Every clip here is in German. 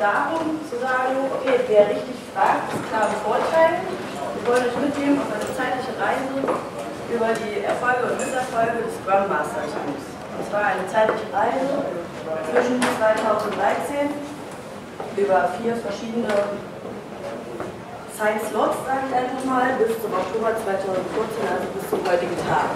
darum zu sagen, okay, wer richtig fragt, ist klare Vorteile. Wir wollen euch mitnehmen auf eine zeitliche Reise über die Erfolge und Misserfolge des Scrum Master Teams. Es war eine zeitliche Reise zwischen 2013 über 4 verschiedene Zeitslots, sage ich einfach mal, bis zum Oktober 2014, also bis zum heutigen Tag.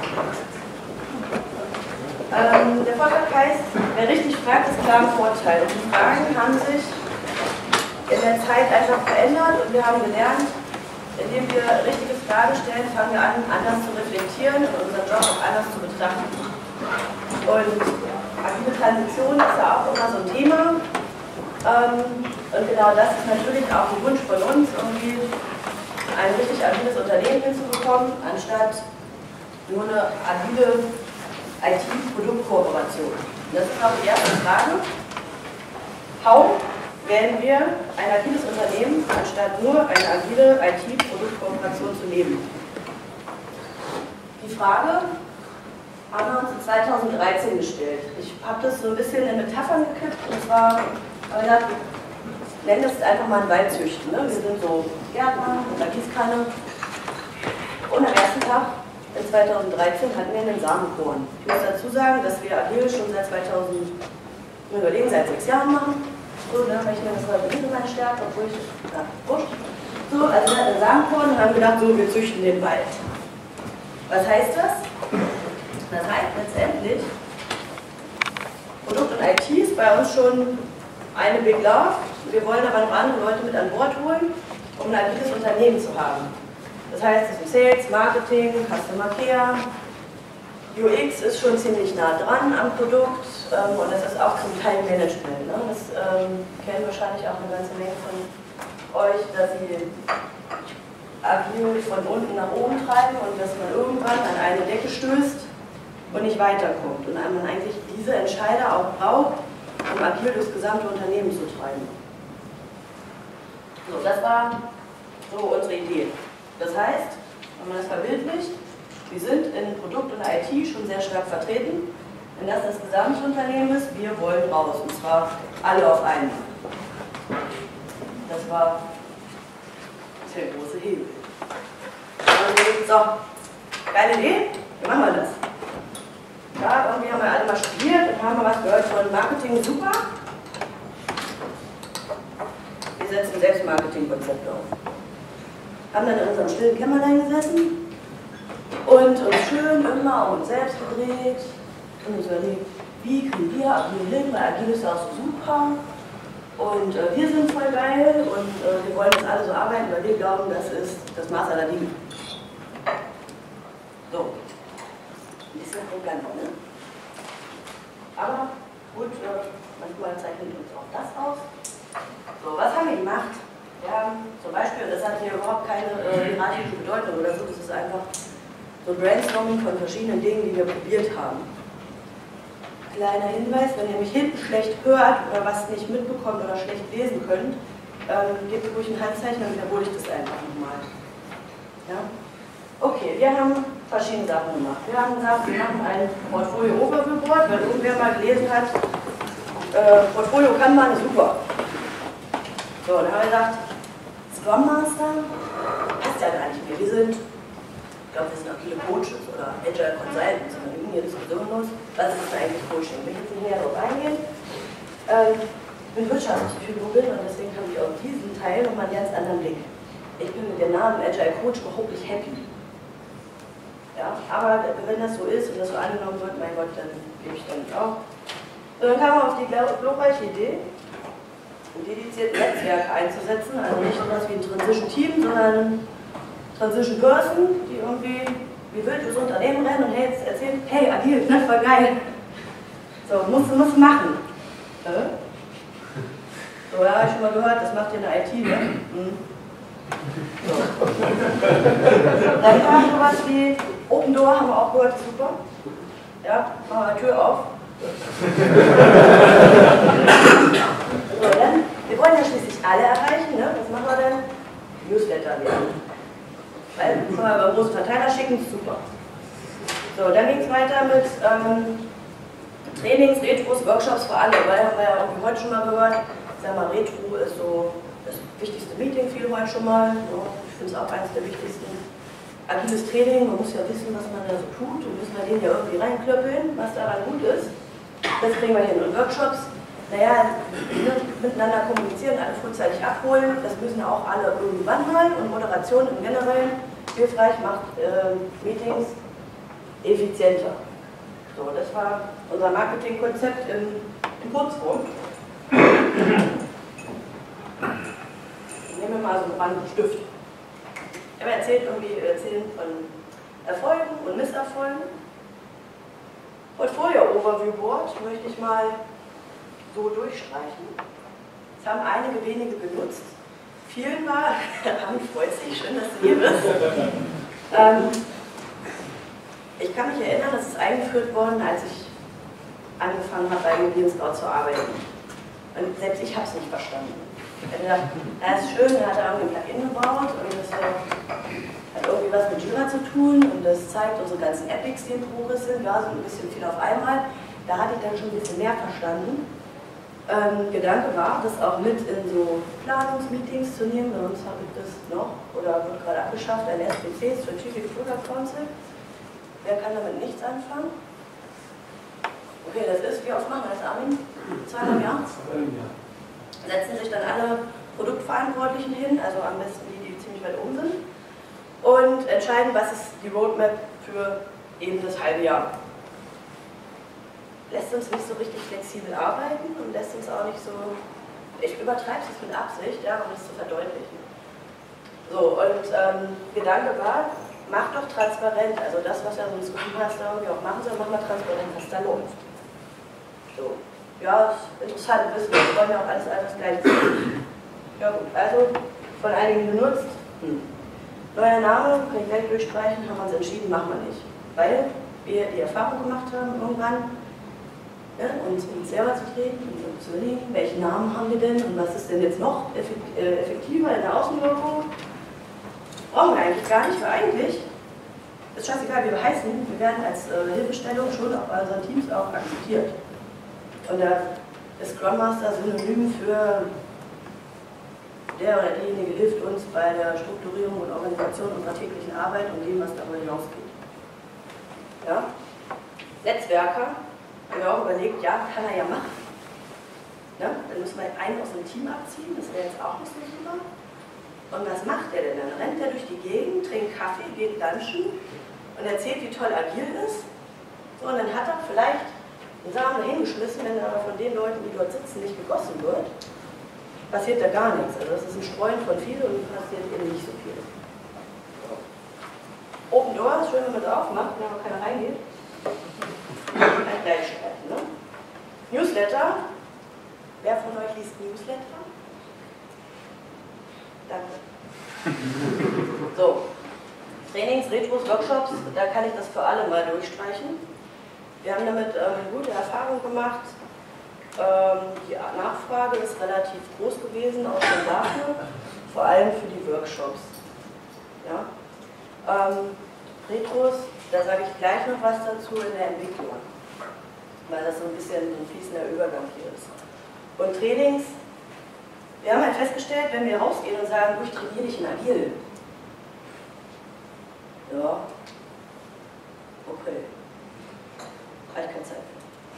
Der Vortrag heißt, wer richtig fragt, ist klar im Vorteil. Und die Fragen haben sich in der Zeit einfach verändert und wir haben gelernt, indem wir richtige Fragen stellen, fangen wir an, anders zu reflektieren und unseren Job auch anders zu betrachten. Und agile Transition ist ja auch immer so ein Thema. Und genau das ist natürlich auch ein Wunsch von uns, irgendwie ein richtig agiles Unternehmen hinzubekommen, anstatt nur eine agile IT-Produktkooperation. Das ist auch die erste Frage. How werden wir ein agiles Unternehmen, anstatt nur eine agile IT-Produktkooperation zu nehmen? Die Frage haben wir uns 2013 gestellt. Ich habe das so ein bisschen in Metaphern gekippt, und zwar, ich nenne das einfach mal ein Waldzüchten. Ne? Wir sind so Gärtner mit einer Gießkanne und am ersten Tag in 2013 hatten wir einen Samenkorn. Ich muss dazu sagen, dass wir agil schon seit 6 Jahren machen. So, ne, weil ich mir das heute nicht meine Stärke, obwohl ich wurscht. So, also wir hatten einen Samenkorn und haben gedacht, so, wir züchten den Wald. Was heißt das? Das heißt letztendlich, Produkt und IT ist bei uns schon eine Big Love. Wir wollen aber noch andere Leute mit an Bord holen, um ein agiles Unternehmen zu haben. Das heißt, es ist Sales, Marketing, Customer Care, UX ist schon ziemlich nah dran am Produkt und das ist auch zum Teil Management. Ne? Das kennen wahrscheinlich auch eine ganze Menge von euch, dass sie agil von unten nach oben treiben und dass man irgendwann an eine Decke stößt und nicht weiterkommt. Und man eigentlich diese Entscheider auch braucht, um agil das gesamte Unternehmen zu treiben. So, das war so unsere Idee. Das heißt, wenn man das verbildlicht, wir sind in Produkt und IT schon sehr stark vertreten. Wenn das das Gesamtunternehmen ist, wir wollen raus. Und zwar alle auf einmal. Das war der große Hebel. So, geile Idee, wie machen wir das? Ja, irgendwie haben wir alle mal studiert und haben was gehört von Marketing, super. Wir setzen Selbstmarketing-Konzepte auf. Haben dann in unserem stillen Kämmerlein gesessen und uns schön immer um uns selbst gedreht und uns überlegt, wie kriegen wir agil hin, weil agil ist ja auch so super und wir sind voll geil und wir wollen jetzt alle so arbeiten, weil wir glauben, das ist das Maß aller Dinge. So, ein bisschen arrogant, ne? Aber gut, manchmal zeichnet uns auch das aus. So, was haben wir gemacht? Wir haben zum Beispiel, und das hat hier überhaupt keine hierarchische Bedeutung oder so, das ist einfach so ein Brainstorming von verschiedenen Dingen, die wir probiert haben. Kleiner Hinweis, wenn ihr mich hinten schlecht hört oder was nicht mitbekommt oder schlecht lesen könnt, gebt ruhig ein Handzeichen, dann wiederhole ich das einfach nochmal. Ja? Okay, wir haben verschiedene Sachen gemacht. Wir haben gesagt, wir machen ein Portfolio-Overview-Board, weil irgendwer mal gelesen hat, Portfolio kann man, ist super. So, dann haben wir gesagt, Scrum Master passt ja gar nicht mehr. Wir sind, ich glaube, wir sind agile Coaches oder Agile Consultants. Und dann ging hier Diskussion los, was ist denn eigentlich Coaching? Ich will jetzt nicht näher darauf eingehen. Ich bin Wirtschaftspsychologin und deswegen habe ich auf diesen Teil nochmal einen ganz anderen Blick. Ich bin mit dem Namen Agile Coach überhaupt nicht happy. Ja, aber wenn das so ist und das so angenommen wird, mein Gott, dann gebe ich damit auch. Und dann kam man auf die glorreiche Idee, dediziert Netzwerke einzusetzen, also nicht sowas wie ein Transition Team, sondern Transition Person, die irgendwie wie wild durchs Unternehmen rennen und hey, jetzt erzählen, hey, agil, das war geil. So, musst du machen. So, ja, habe ich schon mal gehört, das macht ihr in der IT, ne? So. Dann kam sowas wie Open Door, haben wir auch gehört, super. Ja, machen wir die Tür auf. So, dann, wir wollen ja schließlich alle erreichen, ne? Was machen wir denn? Newsletter werden. Weil, können wir beim großen Verteiler schicken, super. So, dann ging es weiter mit Trainings, Retros, Workshops für alle, weil haben wir ja auch heute schon mal gehört, Ich sag mal, Retro ist so das wichtigste Meeting, viele heute schon mal. Ja, ich finde es auch eines der wichtigsten. Agiles Training, man muss ja wissen, was man da so tut und müssen wir den ja irgendwie reinklöppeln, was daran gut ist. Das kriegen wir hin. Und Workshops, naja, miteinander kommunizieren, alle frühzeitig abholen, das müssen ja auch alle irgendwann mal. Und Moderation im Generellen hilfreich macht Meetings effizienter. So, das war unser Marketingkonzept in Kurzform. Nehmen wir mal so einen brandenden Stift. Ich habe erzählen von Erfolgen und Misserfolgen. Portfolio-Overview-Board möchte ich mal so durchstreichen. Das haben einige wenige genutzt. Vielen war, Rami freut sich, schön, dass du hier bist. Ich kann mich erinnern, das ist eingeführt worden, als ich angefangen habe, bei Immobilien-Scout zu arbeiten. Und selbst ich habe es nicht verstanden. Ich habe gedacht, das ist schön, er hat da irgendwie ein Plugin gebaut und das hat irgendwie was mit Jira zu tun und das zeigt unsere ganzen Epics, die in Progress sind, ja, so ein bisschen viel auf einmal. Da hatte ich dann schon ein bisschen mehr verstanden. Gedanke war, das auch mit in so Planungsmeetings zu nehmen. Bei uns habe ich das noch oder wird gerade abgeschafft, ein SPC, Strategic Product Council. Wer kann damit nichts anfangen? Okay, das ist, wie oft machen wir das, Armin? 2 im Jahr? Setzen sich dann alle Produktverantwortlichen hin, also am besten die, die ziemlich weit oben sind, und entscheiden, was ist die Roadmap für eben das halbe Jahr. Lässt uns nicht so richtig flexibel arbeiten und lässt uns auch nicht so, ich übertreibe es mit Absicht, ja, um es zu verdeutlichen. So, und Gedanke war, mach doch transparent, also das, was ja so ein Scrum Master irgendwie auch machen soll, mach mal transparent, was da läuft. So. Ja, ist interessant wissen, wir wollen ja auch alles gleich sehen. Ja gut, also von einigen benutzt. Neuer Name, kann ich gleich durchstreichen, haben wir uns entschieden, machen wir nicht. Weil wir die Erfahrung gemacht haben, irgendwann, ja, uns selber zu treten und zu überlegen, welchen Namen haben wir denn und was ist denn jetzt noch effektiver in der Außenwirkung. Brauchen wir eigentlich gar nicht, weil eigentlich ist scheißegal, wie wir heißen, wir werden als Hilfestellung schon auch bei unseren Teams auch akzeptiert. Und da ist Scrum Master synonym für der oder diejenige hilft uns bei der Strukturierung und Organisation unserer täglichen Arbeit und dem, was darüber hinausgeht. Ja? Netzwerker haben wir auch überlegt, ja, kann er ja machen. Ja? Dann müssen wir einen aus dem Team abziehen, das wäre jetzt auch nicht so super. Und was macht der denn? Dann rennt er durch die Gegend, trinkt Kaffee, geht lunchen und erzählt, wie toll agil ist. So, und dann hat er vielleicht einen Samen dahingeschmissen, wenn aber von den Leuten, die dort sitzen, nicht gegossen wird, passiert da gar nichts. Also das ist ein Streuen von viel und passiert eben nicht so viel. Open Door ist schön, wenn man es aufmacht, wenn aber keiner reingeht. Ein Gleichstreifen, ne? Newsletter. Wer von euch liest Newsletter? Danke. So. Trainings, Retros, Workshops, da kann ich das für alle mal durchstreichen. Wir haben damit eine gute Erfahrung gemacht. Die Nachfrage ist relativ groß gewesen, auch schon dafür, vor allem für die Workshops. Ja? Retros, da sage ich gleich noch was dazu in der Entwicklung, weil das so ein bisschen ein fließender Übergang hier ist. Und Trainings, wir haben halt festgestellt, wenn wir rausgehen und sagen, ich trainiere dich in Agil. Ja, okay. Halt keine Zeit.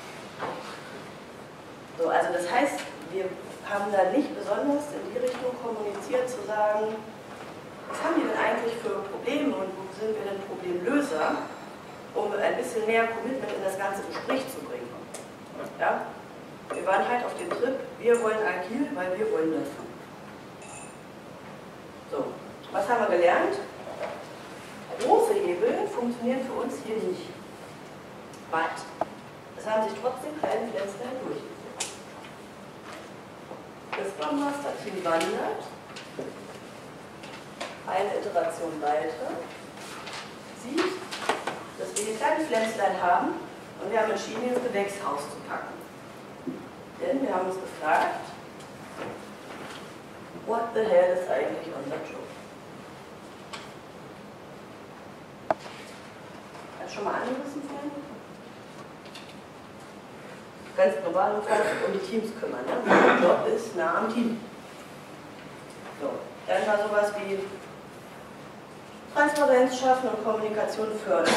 So, also das heißt, wir haben da nicht besonders in die Richtung kommuniziert, zu sagen, was haben die denn eigentlich für Probleme und wo sind wir denn Problemlöser, um ein bisschen mehr Commitment in das ganze Gespräch zu bringen. Ja? Wir waren halt auf dem Trip, wir wollen agil, weil wir wollen das. So, was haben wir gelernt? Große Hebel funktionieren für uns hier nicht. Weit. Es haben sich trotzdem kleine Pflänzlein durchgesetzt. Das Scrum Master Team wandert eine Iteration weiter, sieht, dass wir hier kleine Pflänzlein haben und wir haben entschieden, ins Gewächshaus zu packen. Denn wir haben uns gefragt, what the hell ist eigentlich unser Job? Hat schon mal angerissen vorhin? ganz global um die Teams kümmern. Ne? Mein Job ist nah am Team. So. Dann war sowas wie Transparenz schaffen und Kommunikation fördern.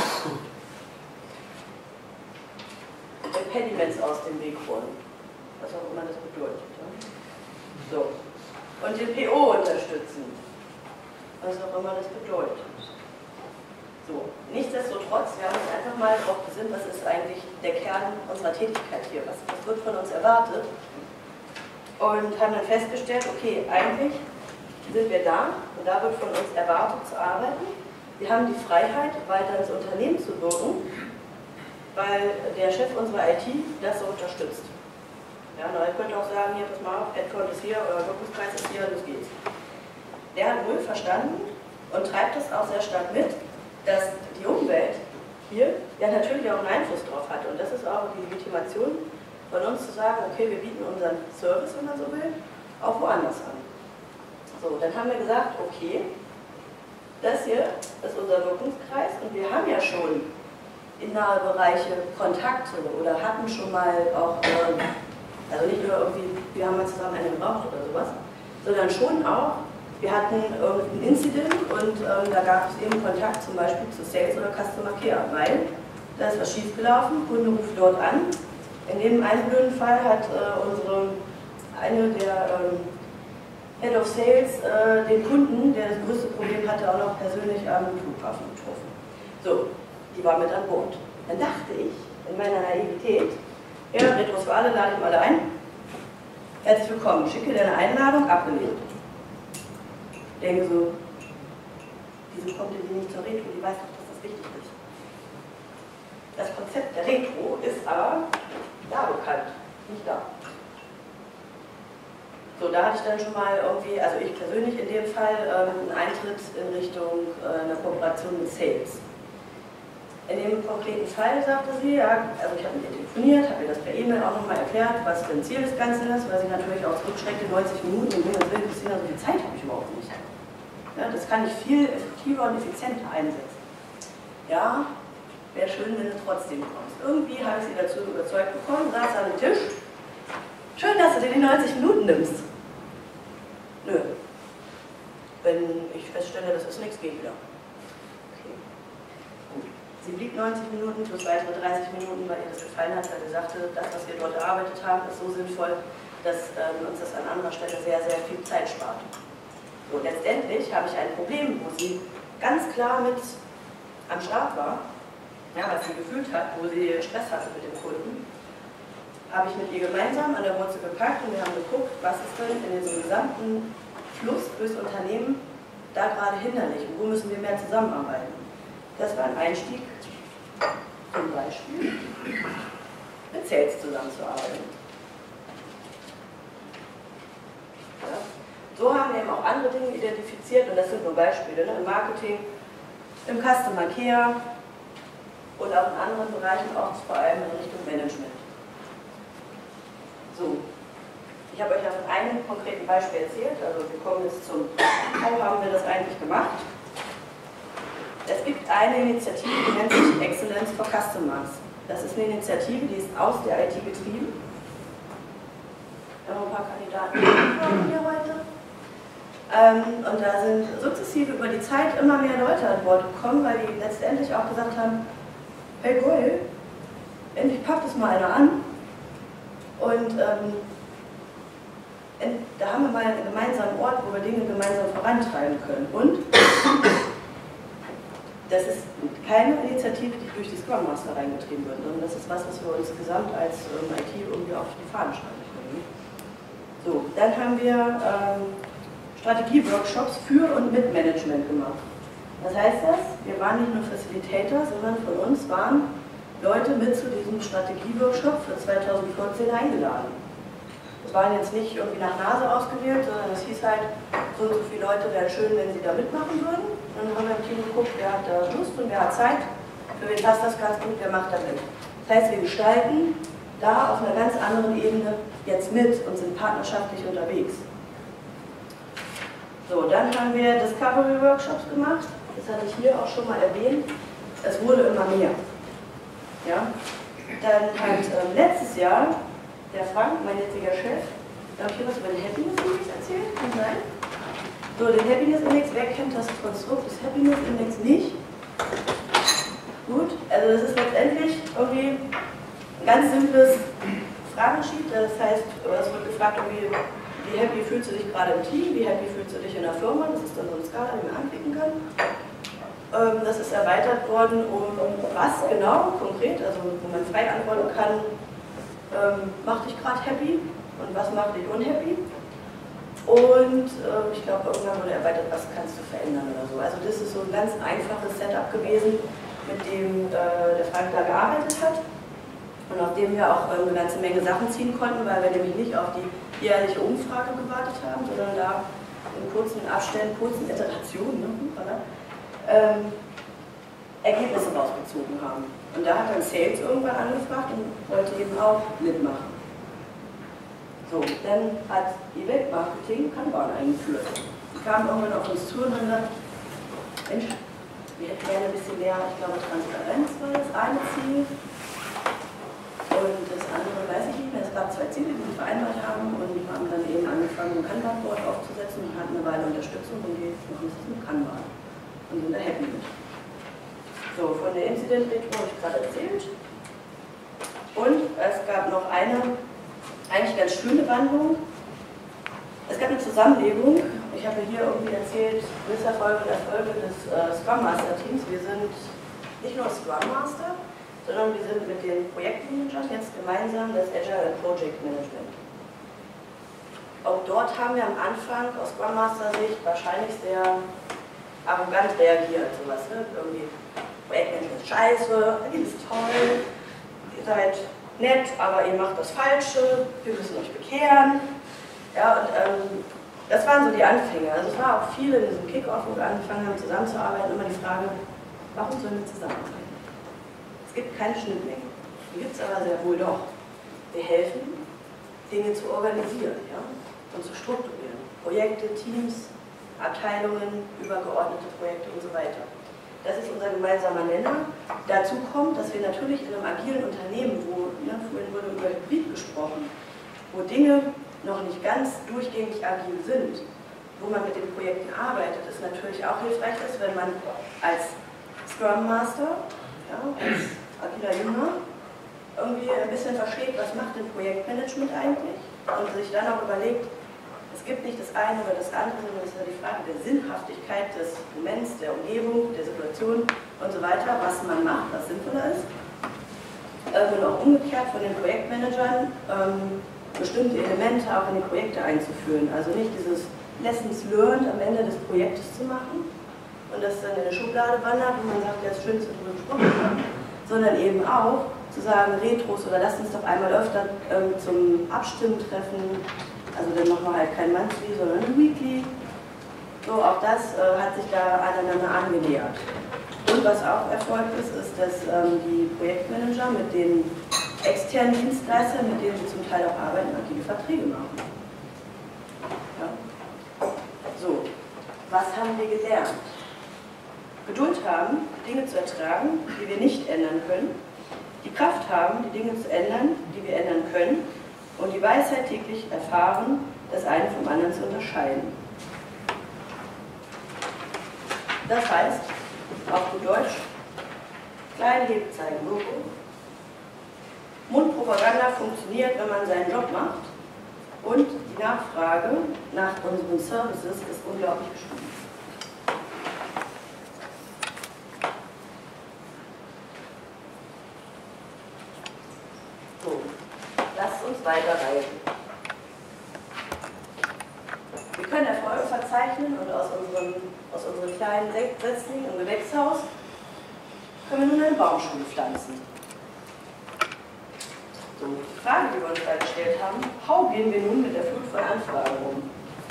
Impediments aus dem Weg holen. Was auch immer das bedeutet. Ne? So. Und den PO unterstützen. Was auch immer das bedeutet. So. Nichtsdestotrotz, wir haben uns einfach mal darauf besinnt, was ist eigentlich der Kern unserer Tätigkeit hier, was wird von uns erwartet. Und haben dann festgestellt, okay, eigentlich sind wir da und da wird von uns erwartet zu arbeiten. Wir haben die Freiheit, weiter ins Unternehmen zu wirken, weil der Chef unserer IT das so unterstützt. Ja, na, ich könnte auch sagen, hier, pass mal auf, Headcount ist hier, euer Wirkungskreis ist hier, los geht's. Der hat wohl verstanden und treibt es auch sehr stark mit, dass die Umwelt hier ja natürlich auch einen Einfluss drauf hat. Und das ist auch die Legitimation von uns zu sagen, okay, wir bieten unseren Service, wenn man so will, auch woanders an. So, dann haben wir gesagt, okay, das hier ist unser Wirkungskreis und wir haben ja schon in nahe Bereiche Kontakte oder hatten schon mal auch, also nicht nur irgendwie, wir haben mal zusammen einen geraucht oder sowas, sondern schon auch, wir hatten irgendein Incident und da gab es eben Kontakt zum Beispiel zu Sales oder Customer Care, weil da ist was schiefgelaufen, Kunde ruft dort an. In dem einen blöden Fall hat eine der Head of Sales den Kunden, der das größte Problem hatte, auch noch persönlich am Flughafen getroffen. So, die war mit an Bord. Dann dachte ich, in meiner Naivität, ja, Retros für alle, lade ich mal ein. Herzlich willkommen, schicke dir eine Einladung, abgelehnt. Ich denke so, wieso kommt ihr nicht zur Retro? Die weiß doch, dass das wichtig ist. Das Konzept der Retro ist aber da bekannt, nicht da. So, da hatte ich dann schon mal irgendwie, also ich persönlich in dem Fall, einen Eintritt in Richtung einer Kooperation mit Sales. In dem konkreten Fall sagte sie, ja, also ich habe mit ihr telefoniert, habe ihr das per E-Mail auch nochmal erklärt, was für ein Ziel das Ganze ist, weil sie natürlich auch zurückschreckte, 90 Minuten, und will, Christina, so viel Zeit habe ich überhaupt nicht. Ja, das kann ich viel effektiver und effizienter einsetzen. Ja, wäre schön, wenn du trotzdem kommst. Irgendwie habe ich sie dazu überzeugt bekommen, saß an dem Tisch. Schön, dass du dir die 90 Minuten nimmst. Nö. Wenn ich feststelle, das ist nichts, geht wieder. Okay. Gut. Sie blieb 90 Minuten plus weitere 30 Minuten, weil ihr das gefallen hat, weil sie sagte, das, was wir dort erarbeitet haben, ist so sinnvoll, dass uns das an anderer Stelle sehr, sehr viel Zeit spart. So, letztendlich habe ich ein Problem, wo sie ganz klar mit am Start war, ja, was sie gefühlt hat, wo sie Stress hatte mit dem Kunden, habe ich mit ihr gemeinsam an der Wurzel gepackt und wir haben geguckt, was ist denn in diesem gesamten Fluss durchs Unternehmen da gerade hinderlich und wo müssen wir mehr zusammenarbeiten. Das war ein Einstieg, zum Beispiel mit Sales zusammenzuarbeiten. Ja. So haben wir eben auch andere Dinge identifiziert und das sind nur Beispiele, ne? Im Marketing, im Customer Care und auch in anderen Bereichen, auch vor allem in Richtung Management. So, ich habe euch ja von einem konkreten Beispiel erzählt, also wir kommen jetzt zum, how haben wir das eigentlich gemacht? Es gibt eine Initiative, die nennt sich Excellence for Customers. Das ist eine Initiative, die ist aus der IT getrieben. Wir haben ein paar Kandidaten hier heute. Und da sind sukzessive über die Zeit immer mehr Leute an Bord gekommen, weil die letztendlich auch gesagt haben, hey Goll, endlich packt es mal einer an. Und da haben wir mal einen gemeinsamen Ort, wo wir Dinge gemeinsam vorantreiben können. Und das ist keine Initiative, die durch die Scrum Master reingetrieben wird, sondern das ist was wir uns gesamt als IT irgendwie auf die Fahnen schreiben können. So, dann haben wir Strategie-Workshops für und mit Management gemacht. Was heißt das? Wir waren nicht nur Facilitator, sondern von uns waren Leute mit zu diesem Strategie-Workshop für 2014 eingeladen. Das waren jetzt nicht irgendwie nach Nase ausgewählt, sondern es hieß halt, so und so viele Leute wären schön, wenn sie da mitmachen würden. Und dann haben wir im Team geguckt, wer hat da Lust und wer hat Zeit, für wen passt das ganz gut, wer macht da mit. Das heißt, wir gestalten da auf einer ganz anderen Ebene jetzt mit und sind partnerschaftlich unterwegs. So, dann haben wir Discovery-Workshops gemacht, das hatte ich hier auch schon mal erwähnt, es wurde immer mehr. Ja? Dann hat letztes Jahr der Frank, mein jetziger Chef, da habe ich hier was über den Happiness Index erzählt, kann sein. So, den Happiness Index, wer kennt das Konstrukt des Happiness Index nicht? Gut, also das ist letztendlich irgendwie ein ganz simples Fragensheet, das heißt, es wird gefragt, wie happy fühlst du dich gerade im Team, wie happy fühlst du dich in der Firma, das ist dann so eine Skala, die man anklicken kann. Das ist erweitert worden um was genau, konkret, also wo man frei antworten kann, macht dich gerade happy und was macht dich unhappy. Und ich glaube, irgendwann wurde erweitert, was kannst du verändern oder so. Also das ist so ein ganz einfaches Setup gewesen, mit dem der Frank da gearbeitet hat und auf dem wir auch eine ganze Menge Sachen ziehen konnten, weil wir nämlich nicht auf die jährliche Umfrage gewartet haben, sondern da in kurzen Abständen, kurzen Iterationen, Ergebnisse rausgezogen haben. Und da hat dann Sales irgendwann angefragt und wollte eben auch mitmachen. So, dann hat Event Marketing Kanban eingeführt. Die kamen irgendwann auf uns zu und haben gesagt, Mensch, wir hätten gerne ein bisschen mehr, ich glaube Transparenz war das eine Ziel. Und das andere weiß ich nicht mehr. Es gab 2 Ziele, die wir vereinbart haben und wir haben dann eben angefangen, ein Kanban-Board aufzusetzen und hatten eine Weile Unterstützung und die machen es mit Kanban und sind da happy mit. So, von der Incident Retro habe ich gerade erzählt. Und es gab noch eine eigentlich ganz schöne Wandlung. Es gab eine Zusammenlegung. Ich habe hier irgendwie erzählt, Misserfolge und Erfolge des Scrum Master Teams. Wir sind nicht nur Scrum Master, sondern wir sind mit den Projektmanagern jetzt gemeinsam das Agile Project Management. Auch dort haben wir am Anfang aus Scrum Master Sicht wahrscheinlich sehr arrogant reagiert. Sowas, ne? Irgendwie Projektmanagement ist scheiße, ihr ist toll, ihr seid nett, aber ihr macht das Falsche, wir müssen euch bekehren. Ja, und das waren so die Anfänge. Also es war auch viel in diesem Kick-Off, wo wir angefangen haben zusammenzuarbeiten, immer die Frage, warum sollen wir zusammenarbeiten? Es gibt keine Schnittmengen, die gibt es aber sehr wohl doch. Wir helfen, Dinge zu organisieren, ja, und zu strukturieren. Projekte, Teams, Abteilungen, übergeordnete Projekte und so weiter. Das ist unser gemeinsamer Nenner. Dazu kommt, dass wir natürlich in einem agilen Unternehmen, wo, ne, vorhin wurde über Hybrid gesprochen, wo Dinge noch nicht ganz durchgängig agil sind, wo man mit den Projekten arbeitet, ist natürlich auch hilfreich ist, wenn man als Scrum Master, ja, als agiler Jünger, irgendwie ein bisschen versteht, was macht denn Projektmanagement eigentlich und sich dann auch überlegt, es gibt nicht das eine oder das andere, sondern es ist ja die Frage der Sinnhaftigkeit des Moments, der Umgebung, der Situation und so weiter, was man macht, was sinnvoller ist. Und auch umgekehrt von den Projektmanagern bestimmte Elemente auch in die Projekte einzuführen. Also nicht dieses Lessons Learned am Ende des Projektes zu machen und das dann in eine Schublade wandert und man sagt, ja, das Schönste darüber gesprochen haben, sondern eben auch zu sagen, Retros oder lasst uns doch einmal öfter zum Abstimmen treffen. Also dann machen wir halt kein Monthly, sondern ein Weekly. So, auch das hat sich da aneinander angenähert. Und was auch erfolgt ist, ist, dass die Projektmanager mit den externen Dienstleistern, mit denen sie zum Teil auch arbeiten, aktive Verträge machen. Ja. So, was haben wir gelernt? Geduld haben, Dinge zu ertragen, die wir nicht ändern können. Die Kraft haben, die Dinge zu ändern, die wir ändern können. Und die Weisheit täglich erfahren, das eine vom anderen zu unterscheiden. Das heißt, auf gut Deutsch, klein, Hebel, zeigen, Logo. Mundpropaganda funktioniert, wenn man seinen Job macht. Und die Nachfrage nach unseren Services ist unglaublich gestiegen. So. Lasst uns weiterreisen. Wir können Erfolge verzeichnen und aus unseren kleinen Setzlingen im Gewächshaus können wir nun eine Baumschule pflanzen. So, die Frage, die wir uns da gestellt haben, how gehen wir nun mit der Flut von Anfragen um?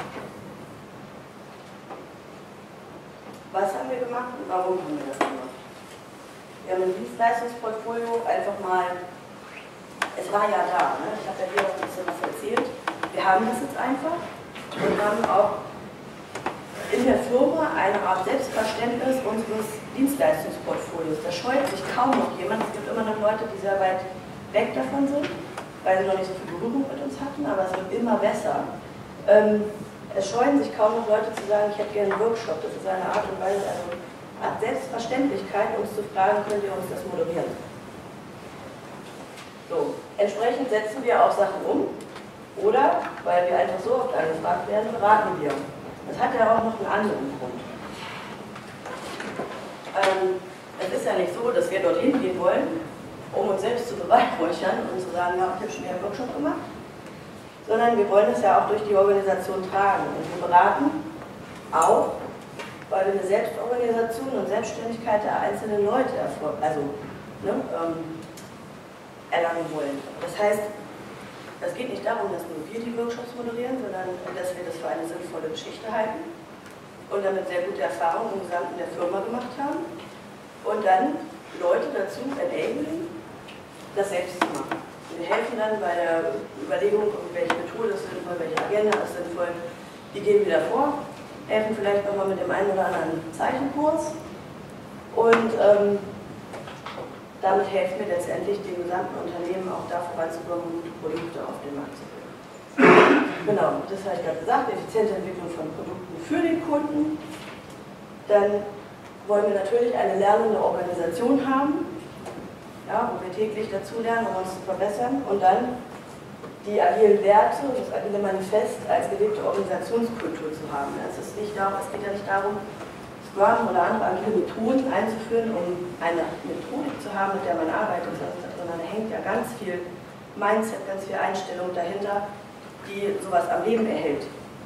Was haben wir gemacht und warum haben wir das gemacht? Wir haben ein Dienstleistungsportfolio einfach mal. Es war ja da, ne? Ich habe ja hier auch ein bisschen was erzählt. Wir haben das jetzt einfach und haben auch in der Firma eine Art Selbstverständnis unseres Dienstleistungsportfolios. Da scheut sich kaum noch jemand. Es gibt immer noch Leute, die sehr weit weg davon sind. weil sie noch nicht so viel Berührung mit uns hatten, aber es wird immer besser. Es scheuen sich kaum noch Leute zu sagen, ich hätte gerne einen Workshop. Das ist eine Art und Weise, also eine Art Selbstverständlichkeit, uns zu fragen, könnt ihr uns das moderieren? So, entsprechend setzen wir auch Sachen um oder, weil wir einfach so oft angefragt werden, beraten wir. Das hat ja auch noch einen anderen Grund. Es ist ja nicht so, dass wir dorthin gehen wollen, um uns selbst zu beweihräuchern und zu sagen, ja, ich habe schon einen Workshop gemacht, sondern wir wollen es ja auch durch die Organisation tragen. Und wir beraten auch, weil wir eine Selbstorganisation und Selbstständigkeit der einzelnen Leute erlangen wollen. Das heißt, es geht nicht darum, dass nur wir die Workshops moderieren, sondern dass wir das für eine sinnvolle Geschichte halten und damit sehr gute Erfahrungen im Gesamten der Firma gemacht haben und dann Leute dazu enablen, das selbst zu machen. Wir helfen dann bei der Überlegung, welche Methode ist sinnvoll, welche Agenda ist sinnvoll, wie gehen wir da vor, helfen vielleicht nochmal mit dem einen oder anderen Zeichenkurs und damit helfen wir letztendlich dem gesamten Unternehmen auch da voranzukommen, gute Produkte auf den Markt zu bringen. Genau, das habe ich gerade gesagt, effiziente Entwicklung von Produkten für den Kunden. Dann wollen wir natürlich eine lernende Organisation haben, ja, wo wir täglich dazulernen, um uns zu verbessern. Und dann die agilen Werte und das agile Manifest als gelebte Organisationskultur zu haben. Es geht ja nicht darum, Scrum oder andere agile Methoden einzuführen, um eine Methodik zu haben, mit der man arbeitet, sondern da hängt ja ganz viel Mindset, ganz viel Einstellung dahinter, die sowas am Leben erhält.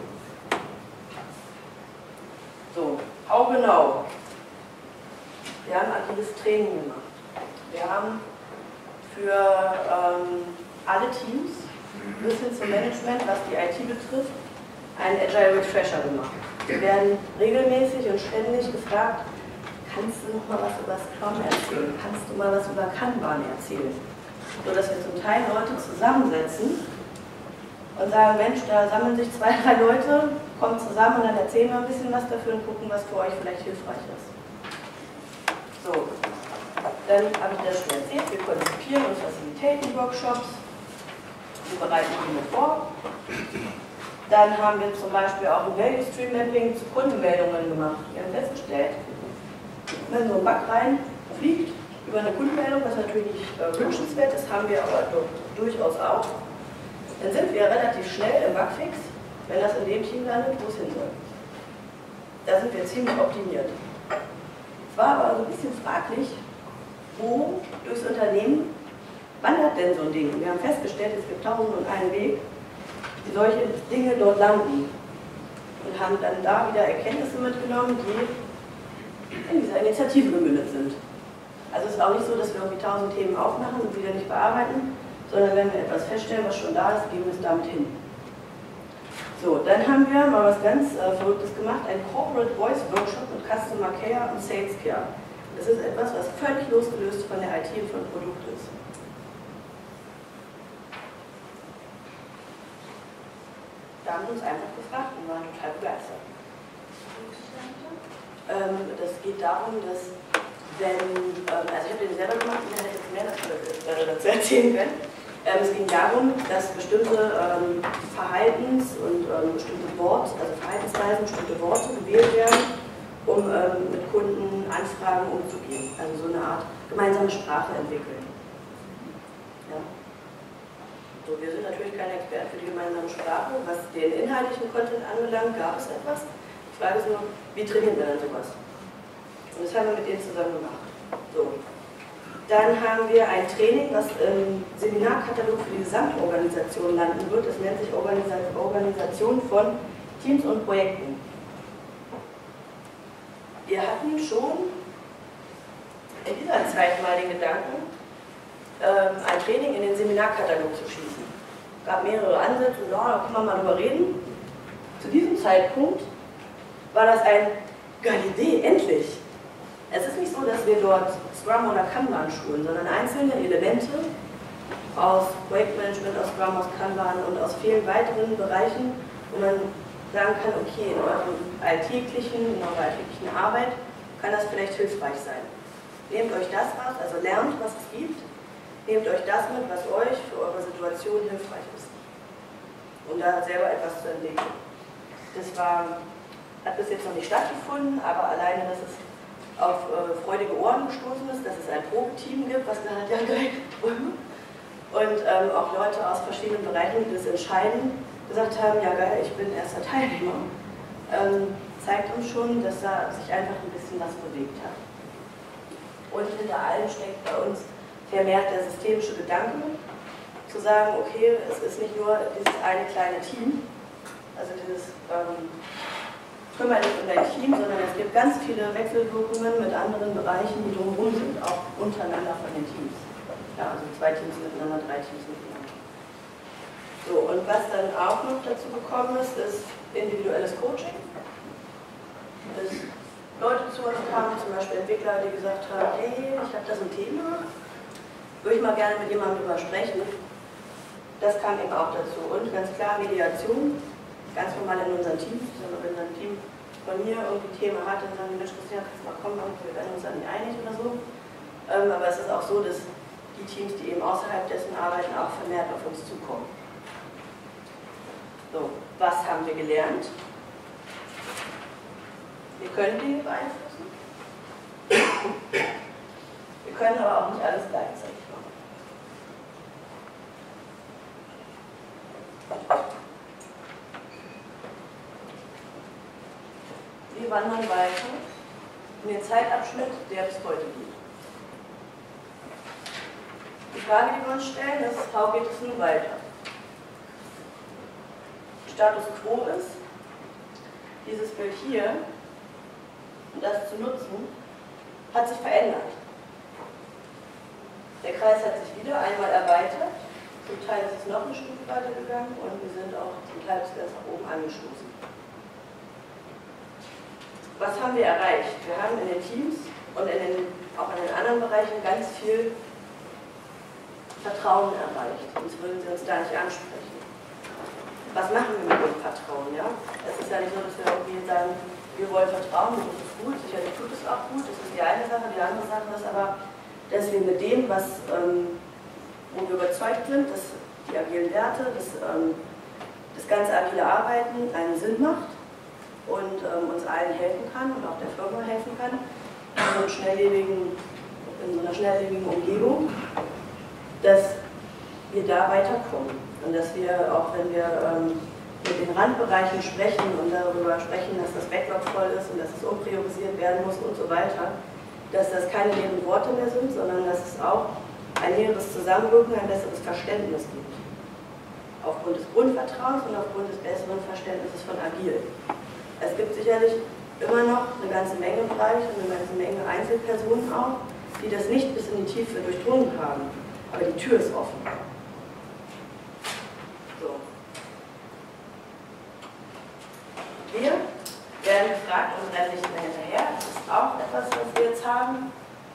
So, how genau? Wir haben agiles Training gemacht. Wir haben für alle Teams bis hin zum Management, was die IT betrifft, einen Agile Refresher gemacht. Wir werden regelmäßig und ständig gefragt, kannst du noch mal was über Scrum erzählen? Kannst du mal was über Kanban erzählen? So dass wir zum Teil Leute zusammensetzen und sagen, Mensch, da sammeln sich 2, 3 Leute, kommen zusammen und dann erzählen wir ein bisschen was dafür und gucken, was für euch vielleicht hilfreich ist. So, dann habe ich das schon erzählt, wir konzipieren und facilitaten Workshops, wir bereiten Dinge vor. Dann haben wir zum Beispiel auch ein Value Stream Mapping zu Kundenmeldungen gemacht. Wir haben festgestellt, wenn so ein Bug reinfliegt über eine Kundenmeldung, was natürlich nicht wünschenswert ist, haben wir aber durchaus auch, dann sind wir relativ schnell im Bugfix, wenn das in dem Team landet, wo es hin soll. Da sind wir ziemlich optimiert. Es war aber so ein bisschen fraglich, wo durchs Unternehmen wandert denn so ein Ding. Wir haben festgestellt, es gibt 1001 Weg, die solche Dinge dort landen. Und haben dann da wieder Erkenntnisse mitgenommen, die in dieser Initiative gemündet sind. Also es ist auch nicht so, dass wir irgendwie 1000 Themen aufmachen und wieder nicht bearbeiten, sondern wenn wir etwas feststellen, was schon da ist, gehen wir es damit hin. So, dann haben wir mal was ganz Verrücktes gemacht, ein Corporate Voice Workshop mit Customer Care und Sales Care. Das ist etwas, was völlig losgelöst von der IT und von Produkt ist. Da haben wir uns einfach gefragt und waren total begeistert. Das geht darum, dass wenn, also ich habe den selber gemacht, ich hätte jetzt mehr dazu erzählen können. Es ging darum, dass bestimmte Verhaltens- und bestimmte Verhaltensweisen, bestimmte Worte gewählt werden, um mit Kunden Anfragen umzugehen. Also so eine Art gemeinsame Sprache entwickeln. Ja. So, wir sind natürlich keine Experten für die gemeinsame Sprache. Was den inhaltlichen Content anbelangt, gab es etwas. Die Frage ist nur, wie trainieren wir dann sowas? Und das haben wir mit denen zusammen gemacht. So. Dann haben wir ein Training, was im Seminarkatalog für die Gesamtorganisation landen wird. Das nennt sich Organisation von Teams und Projekten. Wir hatten schon in dieser Zeit mal den Gedanken, ein Training in den Seminarkatalog zu schießen. Es gab mehrere Ansätze, ja, da kann man mal drüber reden. Zu diesem Zeitpunkt war das eine geile Idee, endlich. Es ist nicht so, dass wir dort Scrum oder Kanban schulen, sondern einzelne Elemente aus Projektmanagement, aus Scrum, aus Kanban und aus vielen weiteren Bereichen, wo man sagen kann, okay, in eurer alltäglichen Arbeit kann das vielleicht hilfreich sein. Nehmt euch das raus, also lernt, was es gibt, nehmt euch das mit, was euch für eure Situation hilfreich ist. Und da selber etwas zu entwickeln. Das hat bis jetzt noch nicht stattgefunden, aber alleine, dass es auf freudige Ohren gestoßen ist, dass es ein Probeteam gibt, was da hat ja geregelt und auch Leute aus verschiedenen Bereichen, die das entscheiden, gesagt haben, ja geil, ich bin erster Teilnehmer, zeigt uns schon, dass da sich einfach ein bisschen was bewegt hat. Und hinter allem steckt bei uns vermehrt der systemische Gedanke, zu sagen, okay, es ist nicht nur dieses eine kleine Team, also dieses kümmere dich um dein Team, sondern es gibt ganz viele Wechselwirkungen mit anderen Bereichen, die drumherum sind, auch untereinander von den Teams. Ja, also 2 Teams miteinander, 3 Teams miteinander. So, und was dann auch noch dazu gekommen ist, ist individuelles Coaching. Dass Leute zu uns kamen, zum Beispiel Entwickler, die gesagt haben, hey, ich habe da so ein Thema, würde ich mal gerne mit jemandem drüber sprechen. Das kam eben auch dazu. Und ganz klar Mediation, ganz normal in unseren Teams. Also wenn ein Team von mir irgendwie ein Thema hat, dann sagen die, Mensch, Christian, kannst du mal kommen, wir werden uns da nicht einig oder so. Aber es ist auch so, dass die Teams, die eben außerhalb dessen arbeiten, auch vermehrt auf uns zukommen. So, was haben wir gelernt? Wir können Dinge beeinflussen. Wir können aber auch nicht alles gleichzeitig machen. Wir wandern weiter in den Zeitabschnitt, der bis heute geht. Die Frage, die wir uns stellen, ist, how geht es nun weiter? Status quo ist, dieses Bild hier, um das zu nutzen, hat sich verändert. Der Kreis hat sich wieder einmal erweitert, zum Teil ist es noch eine Stufe weiter gegangen und wir sind auch zum Teil bis ganz nach oben angestoßen. Was haben wir erreicht? Wir haben in den Teams und auch in den anderen Bereichen ganz viel Vertrauen erreicht, sonst würden sie uns da nicht ansprechen. Was machen wir mit dem Vertrauen? Ja? Es ist ja nicht so, dass wir irgendwie sagen, wir wollen Vertrauen, das ist gut, sicherlich tut es auch gut, das ist die eine Sache, die andere Sache ist aber, dass wir mit dem, wo wir überzeugt sind, dass die agilen Werte, das ganze agile Arbeiten einen Sinn macht und uns allen helfen kann und auch der Firma helfen kann, in so einer schnelllebigen Umgebung, dass wir da weiterkommen und dass wir, auch wenn wir mit den Randbereichen sprechen und darüber sprechen, dass das Backlog voll ist und dass es umpriorisiert werden muss und so weiter, dass das keine leeren Worte mehr sind, sondern dass es auch ein näheres Zusammenwirken, ein besseres Verständnis gibt. Aufgrund des Grundvertrauens und aufgrund des besseren Verständnisses von Agil. Es gibt sicherlich immer noch eine ganze Menge Bereiche und eine ganze Menge Einzelpersonen auch, die das nicht bis in die Tiefe durchdrungen haben. Aber die Tür ist offen. So. Wir werden gefragt und rennen nicht mehr hinterher. Das ist auch etwas, was wir jetzt haben,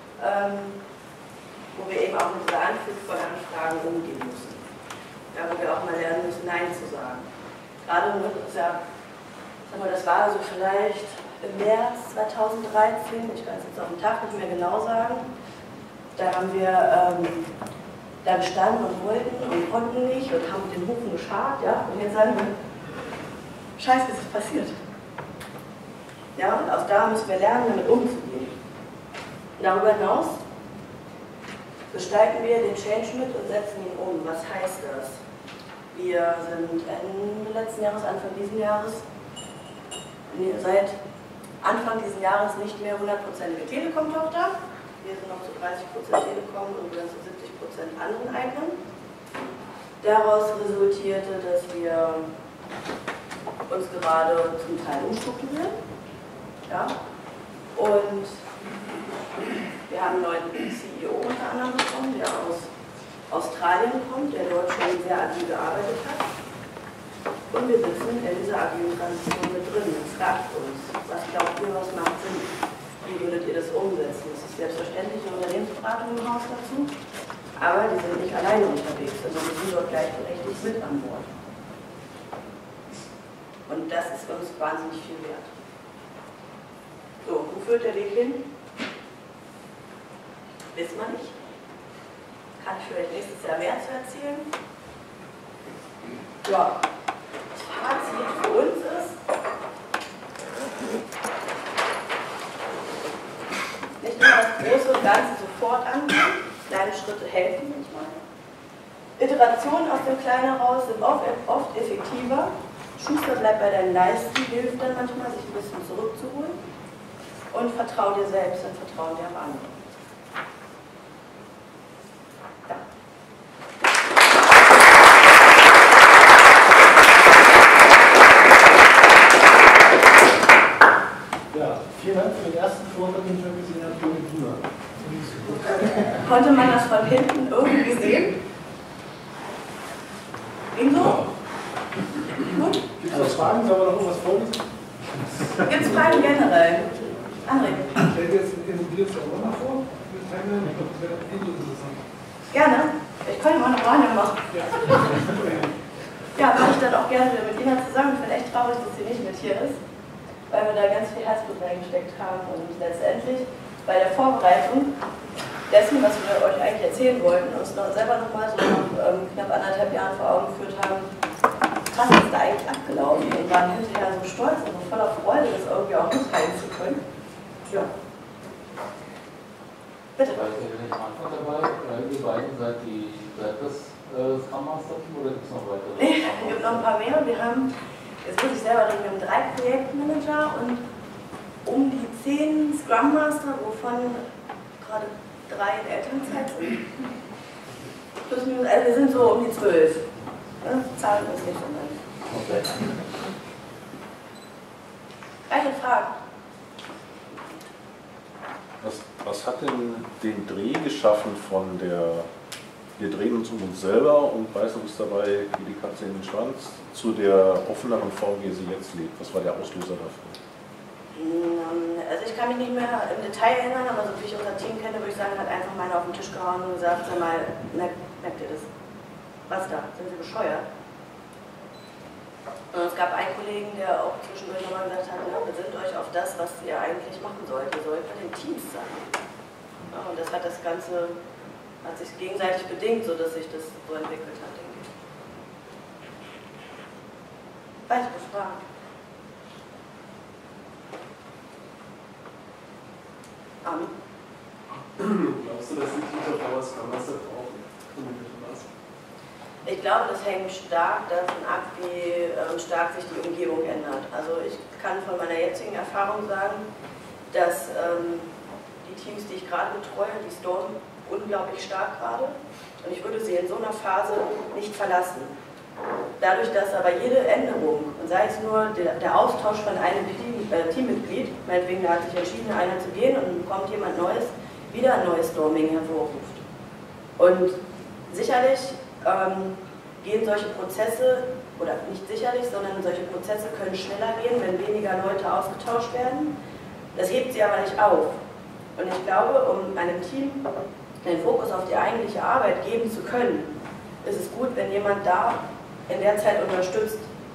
wo wir eben auch mit dieser Anflug von Anfragen umgehen müssen. Ja, wo wir auch mal lernen müssen, Nein zu sagen. Gerade ist ja, das war so vielleicht im März 2013, ich kann es jetzt auf den Tag nicht mehr genau sagen, da haben wir da gestanden und wollten und konnten nicht und haben mit den Hufen geschart, ja, und jetzt sagen wir, Scheiße, ist das passiert. Ja, und auch da müssen wir lernen, damit umzugehen. Darüber hinaus gestalten wir den Change mit und setzen ihn um. Was heißt das? Wir sind Ende letzten Jahres, Anfang dieses Jahres, seit Anfang dieses Jahres nicht mehr 100%ige Telekom-Tochter. Wir sind noch zu 30% Telekom und wir sind zu 70% anderen Eignern. Daraus resultierte, dass wir uns gerade zum Teil umstrukturieren. Ja? Und wir haben einen neuen CEO unter anderem bekommen, der aus Australien kommt, der dort schon sehr agil gearbeitet hat. Und wir sitzen in dieser agilen Transition mit drin. Es fragt uns, was glaubt ihr, was macht Sinn? Wie würdet ihr das umsetzen? Es ist selbstverständlich eine Unternehmensberatung im Haus dazu, aber die sind nicht alleine unterwegs, sondern wir sind dort gleichberechtigt mit an Bord. Und das ist uns wahnsinnig viel wert. So, wo führt der Weg hin? Wissen wir nicht. kann ich vielleicht nächstes Jahr mehr zu erzählen. Ja, das Fazit für uns ist, nicht immer das große und Ganze sofort angehen, kleine Schritte helfen manchmal. Iterationen aus dem Kleinen heraus sind oft effektiver. Schuster bleibt bei deinen Leisten, hilft dann manchmal, sich ein bisschen zurückzuholen. Und vertrau dir selbst und vertrau dir auf andere. Ja, vielen Dank für den ersten Vortrag, den ich schon gesehen habe, Jürgen Biemer. Konnte man das von hinten irgendwie sehen? Inso? Gut? Gibt es noch Fragen? Sollen wir noch irgendwas vorlesen? Gibt es Fragen generell? André? Stellt jetzt Immobilien zur Runde vor? Mit Teilnehmern? Das wäre interessant. Gerne. Ich könnte mal eine Warnung machen. Ja. Ja, mache ich dann auch gerne wieder mit Ina zusammen. Ich bin echt traurig, dass sie nicht mit hier ist, weil wir da ganz viel Herzblut reingesteckt haben und letztendlich bei der Vorbereitung dessen, was wir euch eigentlich erzählen wollten, uns noch selber nochmal so nach knapp 1,5 Jahren vor Augen geführt haben, was ist da eigentlich abgelaufen und waren hinterher so stolz und so voller Freude, das irgendwie auch mitteilen zu können. Ja. Bitte. Seid ihr nicht am Anfang dabei? Ihr beiden seid das Scrum Master Team oder gibt es noch weitere? Nee, es gibt noch ein paar mehr. Wir haben, jetzt muss ich selber reden, wir haben 3 Projektmanager und um die 10 Scrum Master, wovon gerade 3 in Elternzeit sind. Plus minus, also wir sind so um die 12. Ne? Zahlen uns nicht so ganz. Okay. Welche Fragen? Was hat denn den Dreh geschaffen von der, wir drehen uns um uns selber und beißen uns dabei wie die Katze in den Schwanz, zu der offeneren Form, wie ihr sie jetzt lebt? Was war der Auslöser dafür? Also ich kann mich nicht mehr im Detail erinnern, aber so wie ich unser Team kenne, würde ich sagen, hat einfach mal auf den Tisch gehauen und gesagt, sag mal, merkt ihr das? Was da? Sind Sie bescheuert? Und es gab einen Kollegen, der auch zwischendurch nochmal gesagt hat, ja, besinnt euch auf das, was ihr eigentlich machen sollt. Ihr sollt bei den Teams sein. Ja, und das Ganze hat sich gegenseitig bedingt, sodass sich das so entwickelt hat, denke ich. Weitere Fragen? Armin? Glaubst du, dass die Teams auf Dauer Scrum Master brauchen? Ich glaube, das hängt stark davon ab, wie stark sich die Umgebung ändert. Also ich kann von meiner jetzigen Erfahrung sagen, dass die Teams, die ich gerade betreue, die stormen unglaublich stark gerade. Und ich würde sie in so einer Phase nicht verlassen. Dadurch, dass aber jede Änderung, und sei es nur der Austausch von einem Teammitglied, meinetwegen, da hat sich entschieden, einer zu gehen und kommt jemand Neues, wieder ein neues Storming hervorruft. Und sicherlich gehen solche Prozesse, oder nicht sicherlich, sondern solche Prozesse können schneller gehen, wenn weniger Leute ausgetauscht werden. Das hebt sie aber nicht auf. Und ich glaube, um einem Team den Fokus auf die eigentliche Arbeit geben zu können, ist es gut, wenn jemand da in der Zeit unterstützt.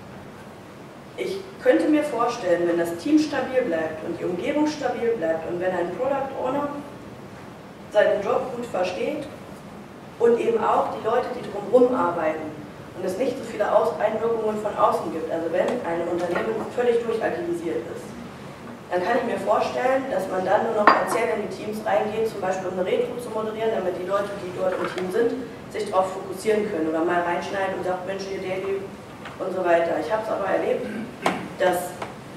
Ich könnte mir vorstellen, wenn das Team stabil bleibt und die Umgebung stabil bleibt und wenn ein Product Owner seinen Job gut versteht, und eben auch die Leute, die drumherum arbeiten und es nicht so viele Einwirkungen von außen gibt. Also wenn ein Unternehmen völlig durchagilisiert ist, dann kann ich mir vorstellen, dass man dann nur noch partiell in die Teams reingeht, zum Beispiel um eine Retro zu moderieren, damit die Leute, die dort im Team sind, sich darauf fokussieren können oder mal reinschneiden und sagt, Mensch, ihr Daily und so weiter. Ich habe es aber erlebt, dass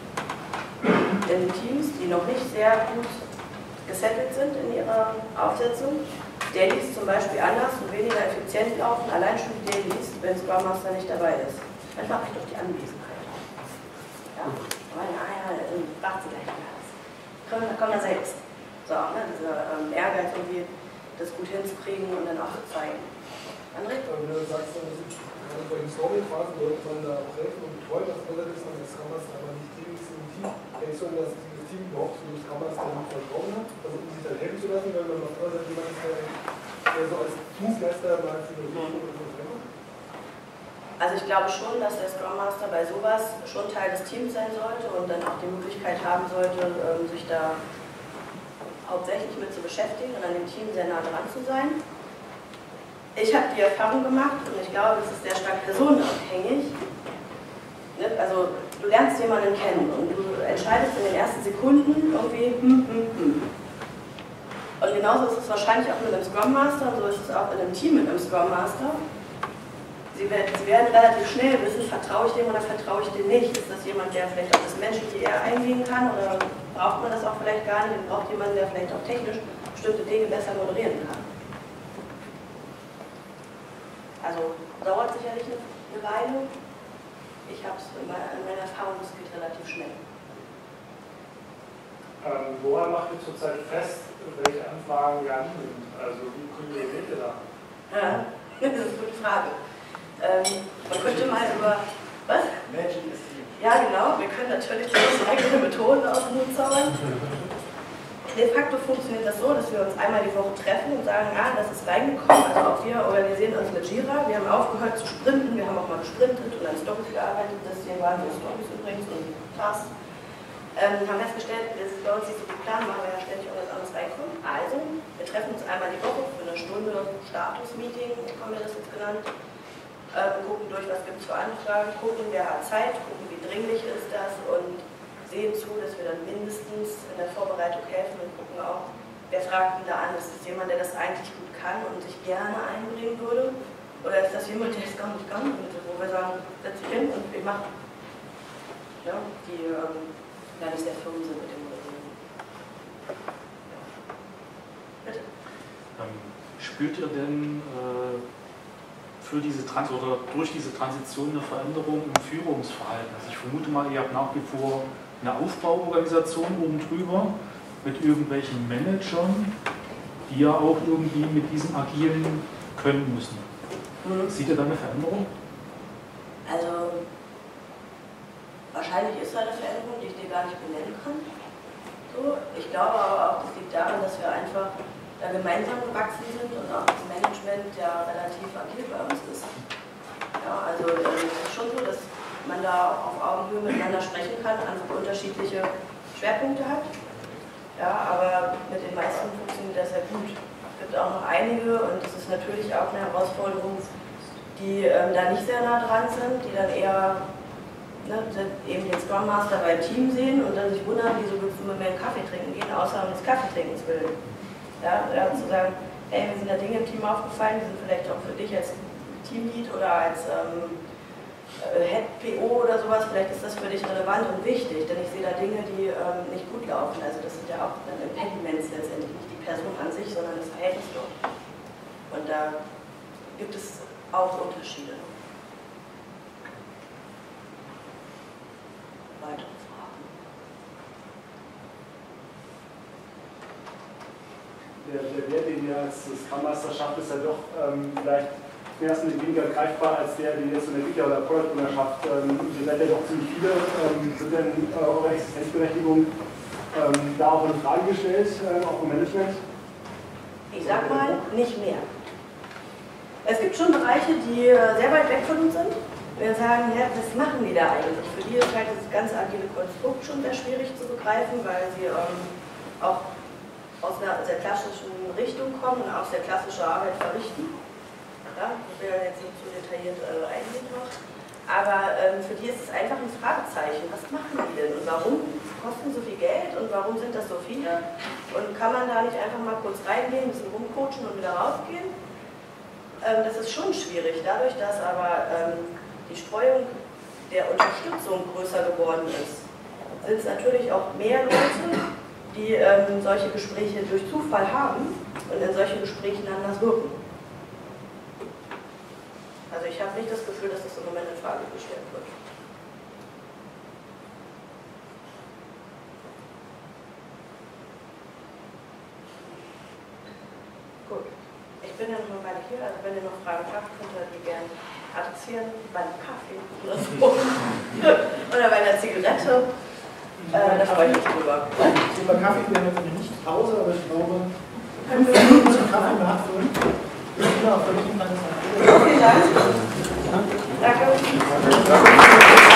in Teams, die noch nicht sehr gut gesettelt sind in ihrer Aufsetzung, Dailies zum Beispiel anders und weniger effizient laufen, allein schon die Dailies, wenn Scrum Master nicht dabei ist. Manchmal habe ich doch die Anwesenheit. Ja, macht sie gleich anders. Komm da selbst. So, ne, dieser Ehrgeiz irgendwie, das gut hinzukriegen und dann auch zu zeigen. André? Wenn du sagst, dass gerade bei den Storming-Phasen sollte man da auch helfen und betreuen, das andere ist, man das Scrum Master aber nicht täglich im Team. Denkst du, dass dieses Team überhaupt so das Scrum Master nicht vertrauen hat? Also um sich dann helfen zu lassen, weil man auf der anderen Seite jemand ist, der so als Dienstleister mal für eine Richtung oder so macht? Also ich glaube schon, dass der Scrum Master bei sowas schon Teil des Teams sein sollte und dann auch die Möglichkeit haben sollte, sich da hauptsächlich mit zu beschäftigen und an dem Team sehr nah dran zu sein. ich habe die Erfahrung gemacht und ich glaube, das ist sehr stark personenabhängig. Also du lernst jemanden kennen und du entscheidest in den ersten Sekunden irgendwie Und genauso ist es wahrscheinlich auch mit einem Scrum Master und so ist es auch in einem Team mit einem Scrum Master. Sie werden relativ schnell wissen, vertraue ich dem oder vertraue ich dem nicht. Ist das jemand, der vielleicht auf das Menschliche eher eingehen kann oder braucht man das auch vielleicht gar nicht und braucht jemanden, der vielleicht auch technisch bestimmte Dinge besser moderieren kann. Also dauert sicherlich eine Weile. Ich habe es in meiner Erfahrung, es geht relativ schnell. Woran macht ihr zurzeit fest, welche Anfragen ihr annimmt? Also wie priorisiert ihr da? Ja, das ist eine gute Frage. Man könnte mal über... Was? Magic ist die. Ja, genau. Wir können natürlich eigene Methoden aus dem Hut zaubern. De facto funktioniert das so, dass wir uns einmal die Woche treffen und sagen, das ist reingekommen. Also auch wir organisieren uns mit Jira. Wir haben aufgehört zu sprinten. Wir haben auch mal gesprintet und an Stories gearbeitet. Deswegen waren wir Stories übrigens und Tasks. Haben festgestellt, das ist bei uns nicht so geplant, weil wir ja ständig irgendwas anderes reinkommen. Also, wir treffen uns einmal die Woche für eine Stunde Status-Meeting, haben wir das jetzt genannt. Gucken durch, was gibt es für Anfragen, gucken, wer hat Zeit, gucken, wie dringlich ist das und sehen zu, dass wir dann mindestens in der Vorbereitung helfen und gucken auch, wer fragt ihn da an. Ist das jemand, der das eigentlich gut kann und sich gerne einbringen würde? Oder ist das jemand, der es gar nicht kann, wo wir sagen, setz dich hin und ich mache die gar nicht sehr firm sind mit dem Modell. Bitte. Spürt ihr denn für diese durch diese Transition eine Veränderung im Führungsverhalten? Also ich vermute mal, ihr habt nach wie vor eine Aufbauorganisation oben drüber mit irgendwelchen Managern, die ja auch irgendwie mit diesen agieren können müssen. Seht ihr da eine Veränderung? Also wahrscheinlich ist da eine Veränderung, die ich dir gar nicht benennen kann. So, ich glaube aber auch, das liegt daran, dass wir einfach da gemeinsam gewachsen sind und auch das Management ja relativ agil bei uns ist. Ja, also es ist schon so, dass man da auf Augenhöhe miteinander sprechen kann, einfach unterschiedliche Schwerpunkte hat. Ja, aber mit den meisten funktioniert das sehr gut. Es gibt auch noch einige und das ist natürlich auch eine Herausforderung, die da nicht sehr nah dran sind, die dann eher eben den Scrum Master beim Team sehen und dann sich wundern, wieso willst du mit mir einen Kaffee trinken gehen, außer um des Kaffeetrinkens willen. Ja, zu sagen, hey, mir sind da Dinge im Team aufgefallen, die sind vielleicht auch für dich als Teamlead oder als Head PO oder sowas, vielleicht ist das für dich relevant und wichtig, denn ich sehe da Dinge, die nicht gut laufen. Also das sind ja auch dann Impediments letztendlich, nicht die Person an sich, sondern das Verhältnis dort. Und da gibt es auch Unterschiede. Weitere Fragen? Der Wert, den ihr als Scrum Master schafft, ist ja doch vielleicht im ersten Blick weniger greifbar als der, den ihr jetzt in der Entwickler- oder Product Owner schafft. Ihr seid ja doch ziemlich viele. Sind denn eure Existenzberechtigung da auch in Frage gestellt, auch im Management? Ich sag mal, nicht mehr. Es gibt schon Bereiche, die sehr weit weg von uns sind. Wir sagen, ja, was machen die da eigentlich? Für die ist halt das ganze agile Konstrukt schon sehr schwierig zu begreifen, weil sie auch aus einer sehr klassischen Richtung kommen und auch sehr klassische Arbeit verrichten. Ja, ich will jetzt nicht zu detailliert eingehen noch. Aber für die ist es einfach ein Fragezeichen. Was machen die denn und warum kosten so viel Geld und warum sind das so viele? Und kann man da nicht einfach mal kurz reingehen, ein bisschen rumcoachen und wieder rausgehen? Das ist schon schwierig. Dadurch, dass aber die Streuung der Unterstützung größer geworden ist, sind es natürlich auch mehr Leute, die solche Gespräche durch Zufall haben und in solchen Gesprächen anders wirken. Also ich habe nicht das Gefühl, dass das im Moment in Frage gestellt wird. Gut. Ich bin ja noch eine Weile hier, also wenn ihr noch Fragen habt, könnt ihr die gerne adressieren, bei einem Kaffee oder so. Oder bei einer Zigarette. Da freue ich mich drüber. Thema Kaffee, wir haben jetzt nicht Pause, aber ich glaube, 5 Minuten zum Kaffee nachfüllen. Ja, völlig ein kleines Danke. Vielen Dank. Danke.